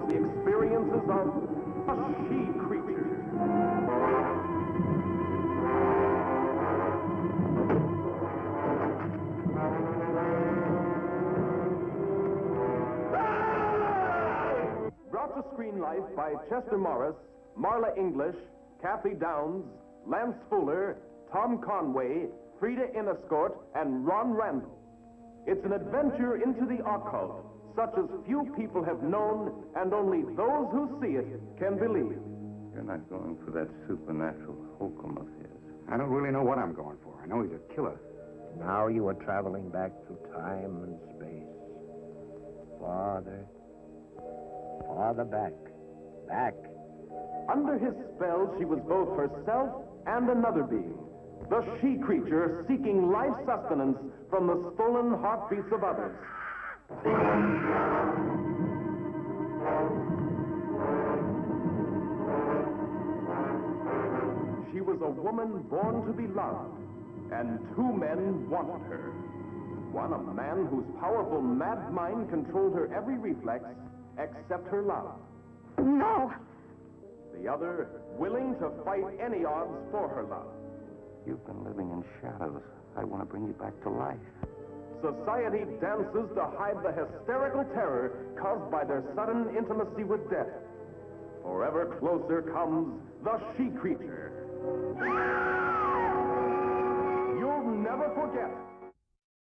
the experiences of a she-creature. Brought to screen life by Chester Morris, Marla English, Kathy Downs, Lance Fuller, Tom Conway, Frida Inniscort, and Ron Randall. It's an adventure into the occult, such as few people have known, and only those who see it can believe. You're not going for that supernatural hokum of his. I don't really know what I'm going for. I know he's a killer. Now you are traveling back through time and space. Farther, farther back, back. Under his spell, she was both herself and another being. The she-creature seeking life sustenance from the stolen heartbeats of others. She was a woman born to be loved, and two men wanted her. One, a man whose powerful mad mind controlled her every reflex except her love. No. The other, willing to fight any odds for her love. You've been living in shadows. I want to bring you back to life. Society dances to hide the hysterical terror caused by their sudden intimacy with death. Forever closer comes the she-creature. You'll never forget